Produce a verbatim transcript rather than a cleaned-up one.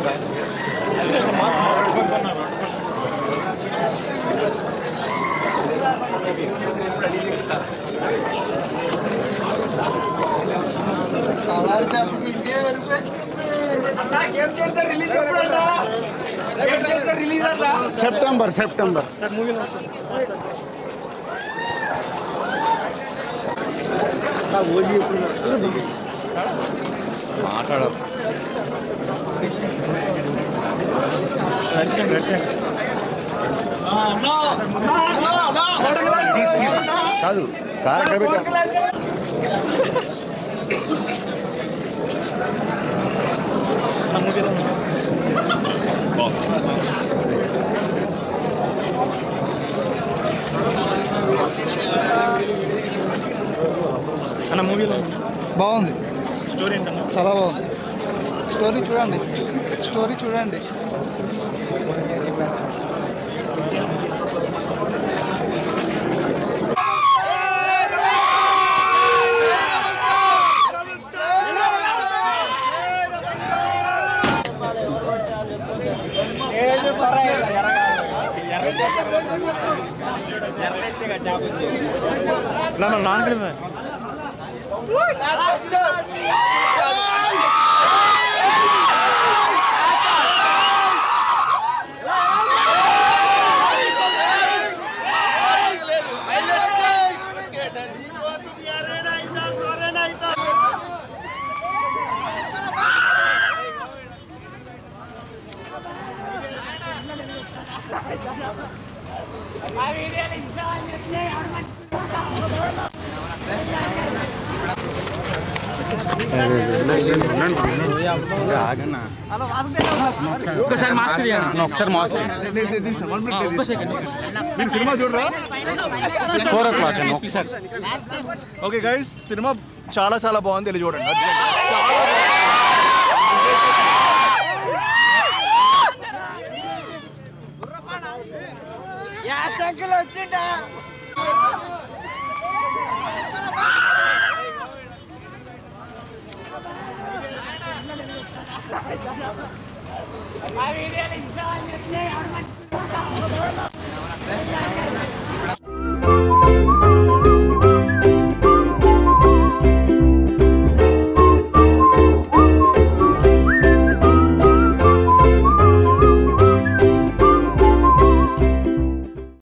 Salaar tapki India release release September September sir movie no sir na oji eppudu maatadu darshan darshan ah no no no please please కాదు car ఎక్కడ పెట్టా అన్న మూవీలో బాగుంది story ఏంటన్నా చాలా బాగుంది స్టోరీ చూడండి స్టోరీ చూడండి No, no, non grave. ఒకసారి మాస్క్ ఒకసారి మాస్క్ మీరు సినిమా చూడరా ఫోర్ ఓ క్లాక్ ఒకసారి ఓకే గైస్ సినిమా చాలా చాలా బాగుంది వెళ్ళి చూడండి వచ్చిండా